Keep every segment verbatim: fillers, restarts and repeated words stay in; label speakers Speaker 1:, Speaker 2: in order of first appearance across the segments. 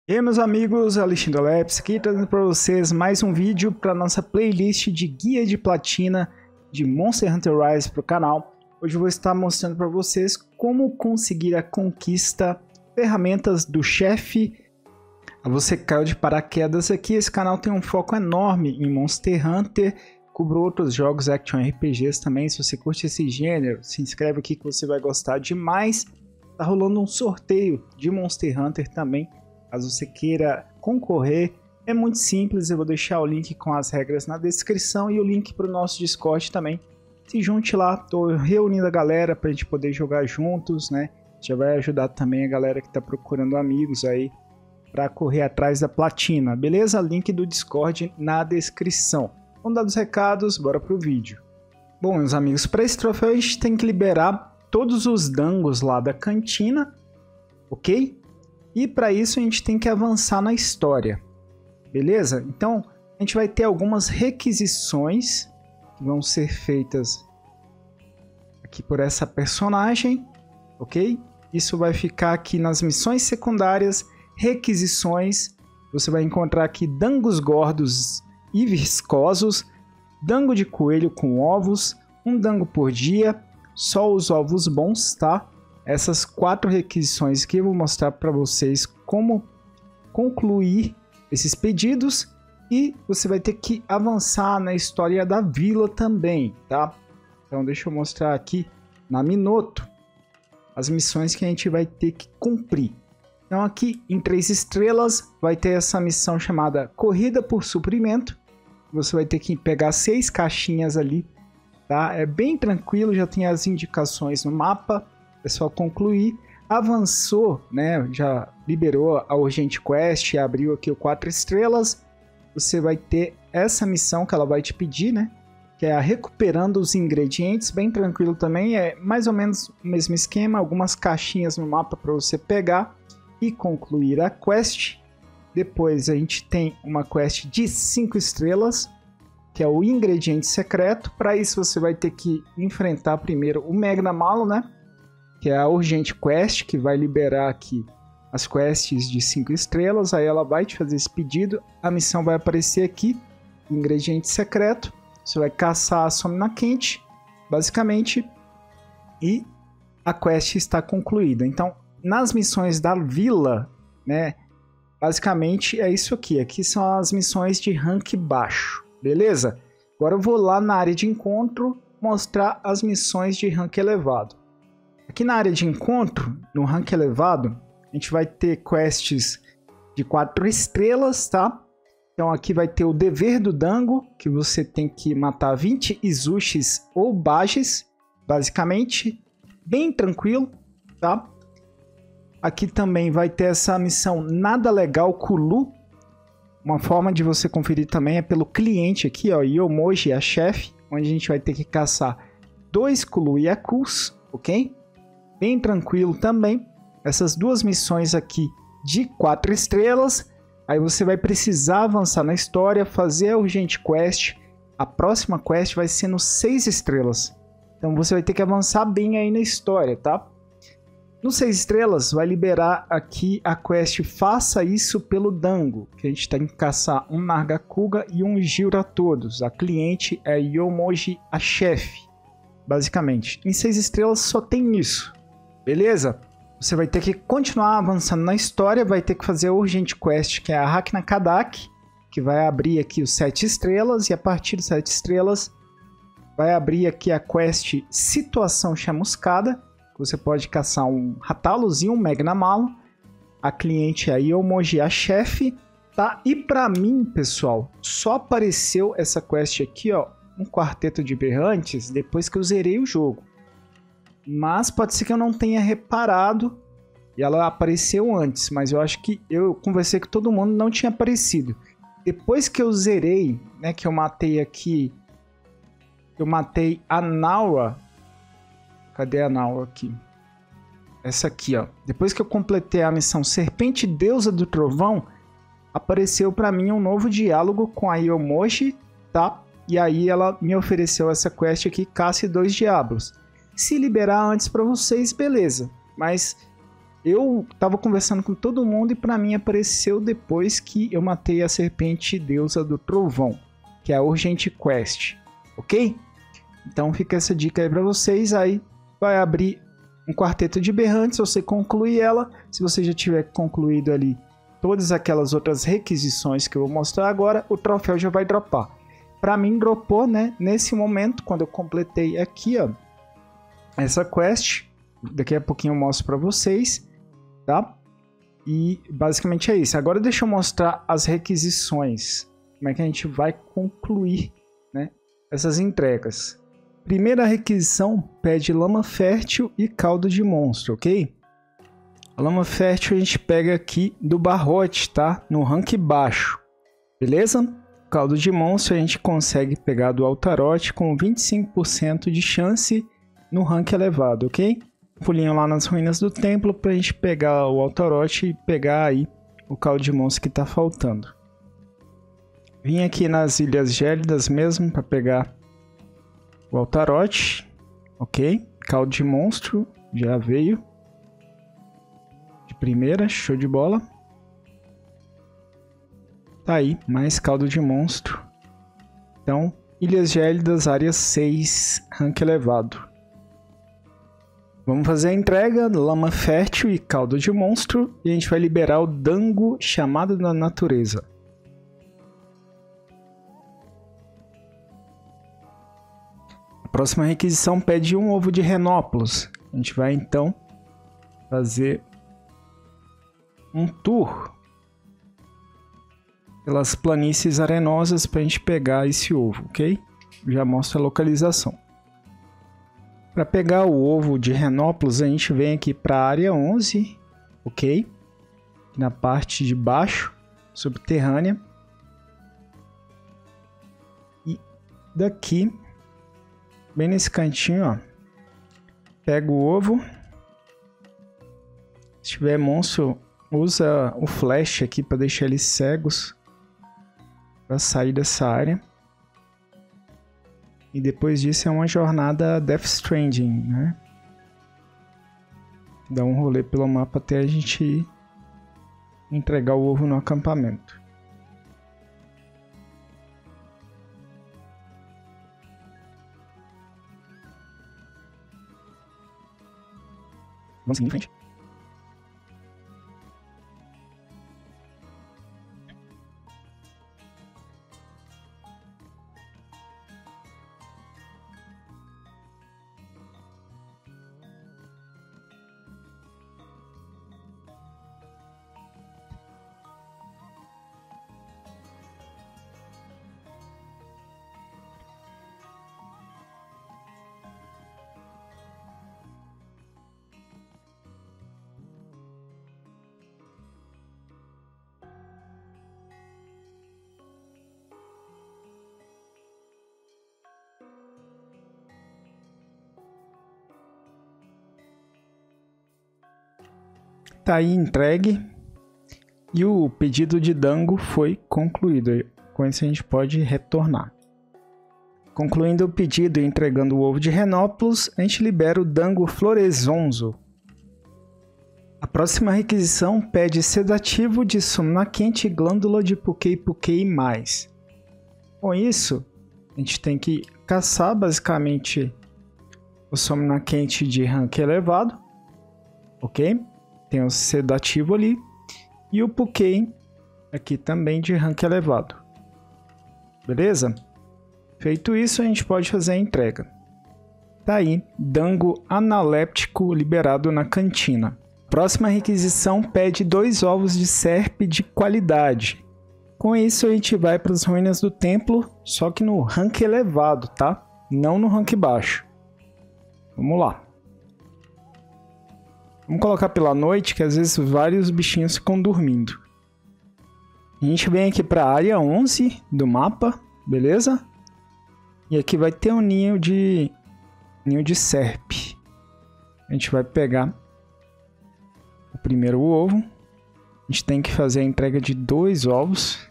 Speaker 1: E aí, meus amigos, Alexandre Leps aqui trazendo para vocês mais um vídeo para nossa playlist de guia de platina de Monster Hunter Rise para o canal. Hoje eu vou estar mostrando para vocês como conseguir a conquista, ferramentas do chefe. Você caiu de paraquedas aqui, esse canal tem um foco enorme em Monster Hunter, cubro outros jogos Action R P Gs também. Se você curte esse gênero, se inscreve aqui que você vai gostar demais. Tá rolando um sorteio de Monster Hunter também. Caso você queira concorrer, é muito simples, eu vou deixar o link com as regras na descrição e o link para o nosso Discord também. Se junte lá, estou reunindo a galera para a gente poder jogar juntos, né? Já vai ajudar também a galera que está procurando amigos aí para correr atrás da platina, beleza? Link do Discord na descrição. Vamos dar os recados, bora pro vídeo. Bom, meus amigos, para esse troféu a gente tem que liberar todos os dangos lá da cantina, ok? E para isso a gente tem que avançar na história, beleza? Então a gente vai ter algumas requisições que vão ser feitas aqui por essa personagem, ok? Isso vai ficar aqui nas missões secundárias, requisições. Você vai encontrar aqui dangos gordos e viscosos, dango de coelho com ovos, um dango por dia, só os ovos bons, tá? Essas quatro requisições que eu vou mostrar para vocês como concluir esses pedidos, e você vai ter que avançar na história da vila também, tá? Então deixa eu mostrar aqui na Minoto as missões que a gente vai ter que cumprir. Então aqui em três estrelas vai ter essa missão chamada Corrida por Suprimento. Você vai ter que pegar seis caixinhas ali, tá? É bem tranquilo, já tem as indicações no mapa. É só concluir. Avançou, né? Já liberou a Urgent Quest e abriu aqui o quatro estrelas. Você vai ter essa missão que ela vai te pedir, né? Que é a Recuperando os Ingredientes. Bem tranquilo também. É mais ou menos o mesmo esquema. Algumas caixinhas no mapa para você pegar e concluir a quest. Depois a gente tem uma quest de cinco estrelas, que é o Ingrediente Secreto. Para isso você vai ter que enfrentar primeiro o Magna Malo, né? Que é a Urgent Quest, que vai liberar aqui as quests de cinco estrelas. Aí ela vai te fazer esse pedido. A missão vai aparecer aqui, Ingrediente Secreto. Você vai caçar a Somna Quente, basicamente, e a quest está concluída. Então, nas missões da vila, né, basicamente é isso aqui. Aqui são as missões de rank baixo, beleza? Agora eu vou lá na área de encontro mostrar as missões de rank elevado. Aqui na área de encontro, no rank elevado, a gente vai ter quests de quatro estrelas, tá? Então aqui vai ter o Dever do Dango, que você tem que matar vinte Izushis ou Bages, basicamente, bem tranquilo, tá? Aqui também vai ter essa missão Nada Legal Kulu. Uma forma de você conferir também é pelo cliente aqui, ó, Yomoji, a chefe, onde a gente vai ter que caçar dois Kulu Yakus, ok? Bem tranquilo também. Essas duas missões aqui de quatro estrelas. Aí você vai precisar avançar na história, fazer a Urgent Quest. A próxima quest vai ser no seis estrelas. Então você vai ter que avançar bem aí na história, tá? No seis estrelas vai liberar aqui a quest Faça Isso pelo Dango, que a gente tem que caçar um Nargacuga e um Giratodos. A cliente é Yomoji, a chefe, basicamente. Em seis estrelas só tem isso. Beleza? Você vai ter que continuar avançando na história, vai ter que fazer a Urgent Quest, que é a Hakna Kadak, que vai abrir aqui os sete estrelas, e a partir dos sete estrelas vai abrir aqui a quest Situação Chamuscada, que você pode caçar um Ratalos e um Magna Malo. A cliente é a Yomoji, a chefe, tá? E pra mim, pessoal, só apareceu essa quest aqui, ó, um Quarteto de Berrantes, depois que eu zerei o jogo. Mas pode ser que eu não tenha reparado e ela apareceu antes, mas eu acho que eu conversei com todo mundo, não tinha aparecido. Depois que eu zerei, né, que eu matei aqui, eu matei a Naura. Cadê a Naura aqui? Essa aqui, ó. Depois que eu completei a missão Serpente Deusa do Trovão, apareceu para mim um novo diálogo com a Yomoji, tá? E aí ela me ofereceu essa quest aqui, Caça dois Diablos. Se liberar antes para vocês, beleza. Mas Eu tava conversando com todo mundo e pra mim apareceu depois que eu matei a serpente deusa do trovão, que é a Urgent Quest, ok? Então fica essa dica aí pra vocês, aí vai abrir um quarteto de berrantes, você conclui ela, se você já tiver concluído ali todas aquelas outras requisições que eu vou mostrar agora, o troféu já vai dropar. Pra mim dropou, né, nesse momento, quando eu completei aqui, ó, essa quest, daqui a pouquinho eu mostro pra vocês, tá? E basicamente é isso. Agora deixa eu mostrar as requisições, como é que a gente vai concluir, né, essas entregas. Primeira requisição pede lama fértil e caldo de monstro, ok? A lama fértil a gente pega aqui do barrote, tá? No rank baixo, beleza? Caldo de monstro a gente consegue pegar do altarote com vinte e cinco por cento de chance no rank elevado, ok? Pulinho lá nas ruínas do templo pra gente pegar o altarote e pegar aí o caldo de monstro que tá faltando. Vim aqui nas ilhas gélidas mesmo para pegar o altarote, ok? Caldo de monstro já veio de primeira, show de bola. Tá aí, mais caldo de monstro. Então, ilhas gélidas, área seis, rank elevado. Vamos fazer a entrega, lama fértil e caldo de monstro, e a gente vai liberar o dango chamado da natureza. A próxima requisição pede um ovo de Renópolis. A gente vai então fazer um tour pelas planícies arenosas para a gente pegar esse ovo, ok? Já mostra a localização. Para pegar o ovo de Renópolis, a gente vem aqui para a área onze, ok? Na parte de baixo, subterrânea. E daqui, bem nesse cantinho, ó, pega o ovo. Se tiver monstro, usa o flash aqui para deixar eles cegos para sair dessa área. E depois disso é uma jornada Death Stranding, né? Dá um rolê pelo mapa até a gente ir entregar o ovo no acampamento. Vamos seguir em frente. Tá aí entregue e o pedido de dango foi concluído. Com isso a gente pode retornar. Concluindo o pedido e entregando o ovo de Renópolis, a gente libera o dango Floresonzo. A próxima requisição pede sedativo de súmula quente e glândula de Pukei Pukei mais. Com isso, a gente tem que caçar basicamente o súmula quente de rank elevado, ok? Tem o sedativo ali. E o Pukei aqui também de rank elevado. Beleza? Feito isso, a gente pode fazer a entrega. Tá aí, dango analéptico liberado na cantina. Próxima requisição pede dois ovos de serpe de qualidade. Com isso, a gente vai para as ruínas do templo, só que no rank elevado, tá? Não no rank baixo. Vamos lá. Vamos colocar pela noite, que às vezes vários bichinhos ficam dormindo. A gente vem aqui para a área onze do mapa, beleza? E aqui vai ter um ninho de ninho de serpe. A gente vai pegar o primeiro ovo. A gente tem que fazer a entrega de dois ovos.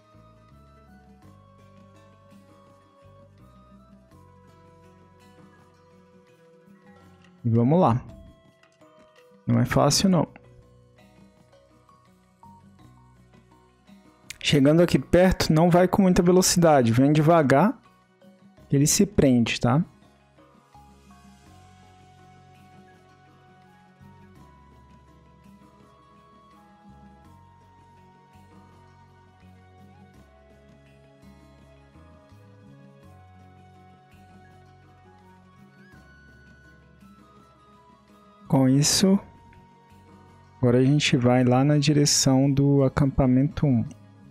Speaker 1: E vamos lá. Não é fácil, não. Chegando aqui perto, não vai com muita velocidade, vem devagar, ele se prende, tá? Com isso, agora a gente vai lá na direção do acampamento um.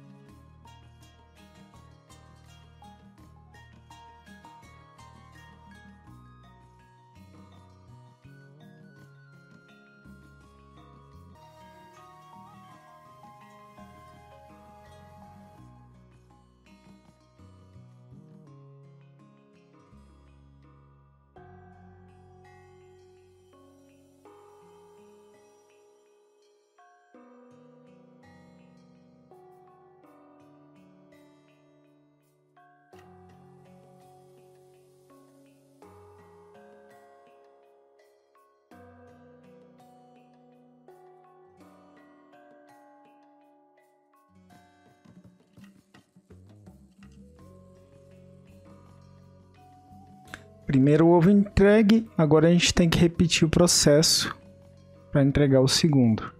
Speaker 1: Primeiro ovo entregue, agora a gente tem que repetir o processo para entregar o segundo.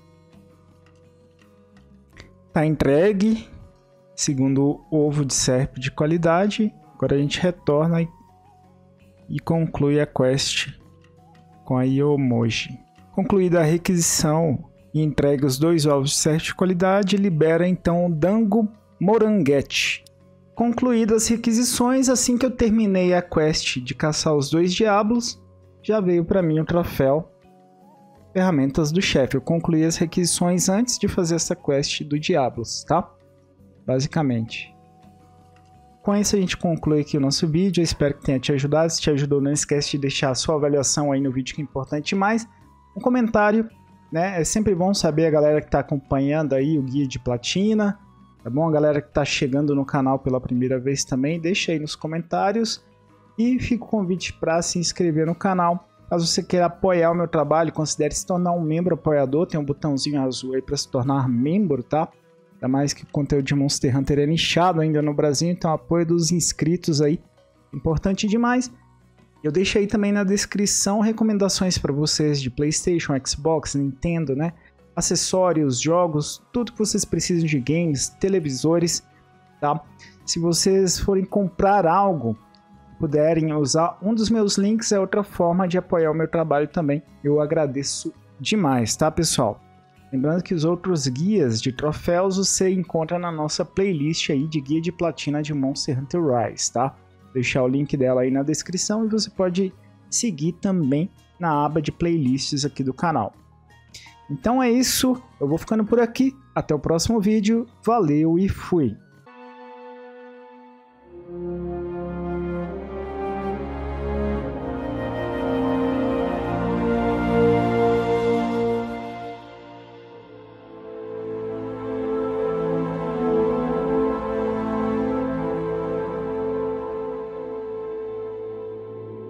Speaker 1: Tá entregue, segundo ovo de serp de qualidade, agora a gente retorna e, e conclui a quest com a Yomoji. Concluída a requisição e entregue os dois ovos de serp de qualidade, libera então o Dango Moranguete. Concluídas as requisições, assim que eu terminei a quest de caçar os dois diabos, já veio para mim o troféu Ferramentas do Chefe. Eu concluí as requisições antes de fazer essa quest do Diablos, tá? Basicamente. Com isso a gente conclui aqui o nosso vídeo. Eu espero que tenha te ajudado. Se te ajudou, não esquece de deixar a sua avaliação aí no vídeo, que é importante demais. Um comentário, né? É sempre bom saber a galera que está acompanhando aí o Guia de Platina. Tá bom? A galera que está chegando no canal pela primeira vez também, deixa aí nos comentários. E fica o convite para se inscrever no canal. Caso você queira apoiar o meu trabalho, considere se tornar um membro apoiador. Tem um botãozinho azul aí para se tornar membro, tá? Ainda mais que o conteúdo de Monster Hunter é nichado ainda no Brasil, então apoio dos inscritos aí, importante demais. Eu deixei também na descrição recomendações para vocês de PlayStation, Xbox, Nintendo, né? Acessórios, jogos, tudo que vocês precisam de games, televisores, tá? Se vocês forem comprar algo, puderem usar um dos meus links, é outra forma de apoiar o meu trabalho também. Eu agradeço demais, tá, pessoal? Lembrando que os outros guias de troféus você encontra na nossa playlist aí de guia de platina de Monster Hunter Rise, tá? Vou deixar o link dela aí na descrição e você pode seguir também na aba de playlists aqui do canal. Então é isso, eu vou ficando por aqui, até o próximo vídeo, valeu e fui!